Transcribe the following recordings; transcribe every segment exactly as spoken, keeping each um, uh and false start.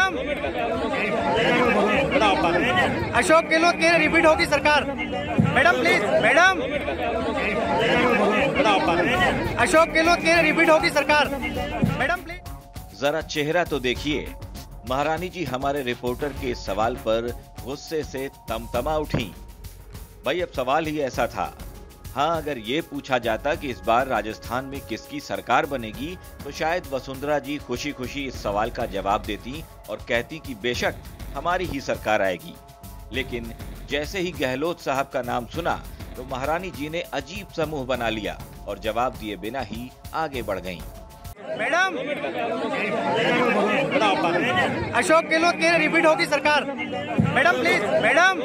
Madam, Ashok Gehlot के repeat होगी सरकार। Madam please, madam, Ashok Gehlot के रिपीट होगी सरकार। Madam please. जरा चेहरा तो देखिए। महारानी जी हमारे रिपोर्टर के इस सवाल पर गुस्से से तमतमा उठी। भाई अब सवाल ही ऐसा था। हाँ, अगर ये पूछा जाता कि इस बार राजस्थान में किसकी सरकार बनेगी तो शायद वसुंधरा जी खुशी खुशी इस सवाल का जवाब देती और कहती कि बेशक हमारी ही सरकार आएगी। लेकिन जैसे ही गहलोत साहब का नाम सुना तो महारानी जी ने अजीब सा मुंह बना लिया और जवाब दिए बिना ही आगे बढ़ गईं। मैडम, अशोक गहलोत के रिपीट होगी सरकार। Madam please, madam,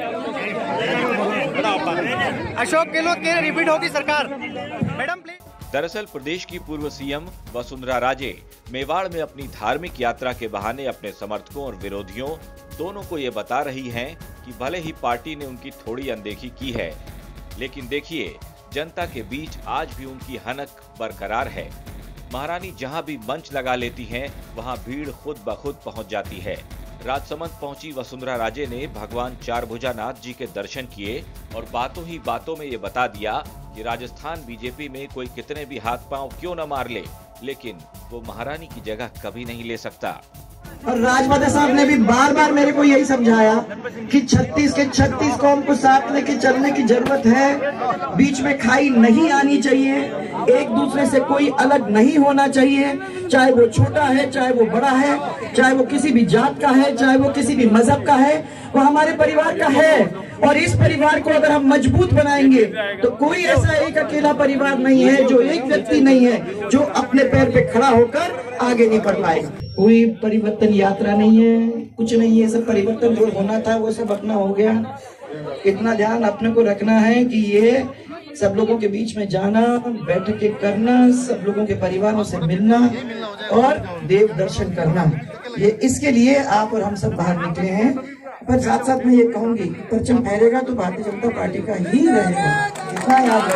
Ashok Gehlot के रिपीट होगी सरकार। Madam please. दरअसल प्रदेश की पूर्व सीएम वसुंधरा राजे मेवाड़ में अपनी धार्मिक यात्रा के बहाने अपने समर्थकों और विरोधियों दोनों को ये बता रही हैं कि भले ही पार्टी ने उनकी थोड़ी अनदेखी की है, लेकिन देखिए जनता के बीच आज भी उनकी हनक बरकरार है। महारानी जहां भी मंच लगा लेती हैं, वहां भीड़ खुद ब खुद पहुंच जाती है। राजसमंद पहुंची वसुंधरा राजे ने भगवान चारभुजानाथ जी के दर्शन किए और बातों ही बातों में ये बता दिया कि राजस्थान बीजेपी में कोई कितने भी हाथ पांव क्यों न मार ले, लेकिन वो महारानी की जगह कभी नहीं ले सकता। और राजमाता साहब ने भी बार बार मेरे को यही समझाया कि छत्तीस के छत्तीस कौम को साथ लेके चलने की जरूरत है। बीच में खाई नहीं आनी चाहिए, एक दूसरे से कोई अलग नहीं होना चाहिए, चाहे वो छोटा है, चाहे वो बड़ा है, चाहे वो किसी भी जात का है, चाहे वो किसी भी मजहब का है, वो हमारे परिवार का है। और इस परिवार को अगर हम मजबूत बनाएंगे तो कोई ऐसा एक अकेला परिवार नहीं है, जो एक व्यक्ति नहीं है जो अपने पैर पे खड़ा होकर आगे नहीं बढ़ पाएगा। कोई परिवर्तन यात्रा नहीं है, कुछ नहीं है। सब परिवर्तन जो होना था वो सब अपना हो गया। इतना ध्यान अपने को रखना है कि ये सब लोगों के बीच में जाना, बैठ के करना, सब लोगों के परिवारों से मिलना और देव दर्शन करना, ये इसके लिए आप और हम सब बाहर निकले हैं। पर साथ साथ मैं ये कहूंगी, परचम फहरेगा तो भारतीय जनता पार्टी का ही रहेगा, इतना याद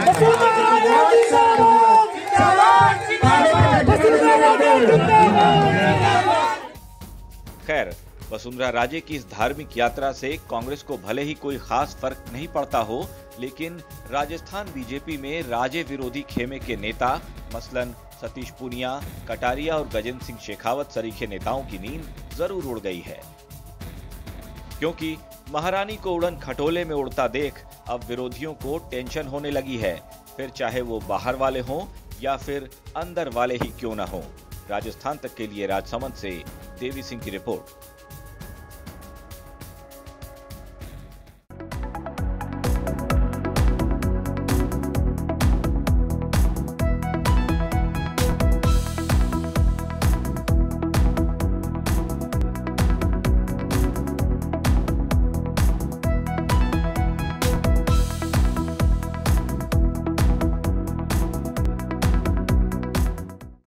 खैर, वसुंधरा राजे की इस धार्मिक यात्रा से कांग्रेस को भले ही कोई खास फर्क नहीं पड़ता हो, लेकिन राजस्थान बीजेपी में राजे विरोधी खेमे के नेता मसलन सतीश पूनिया, कटारिया और गजेंद्र सिंह शेखावत सरीखे नेताओं की नींद जरूर उड़ गई है, क्योंकि महारानी को उड़न खटोले में उड़ता देख अब विरोधियों को टेंशन होने लगी है, फिर चाहे वो बाहर वाले हों या फिर अंदर वाले ही क्यों न हों। राजस्थान तक के लिए राजसमंद से देवी सिंह की रिपोर्ट।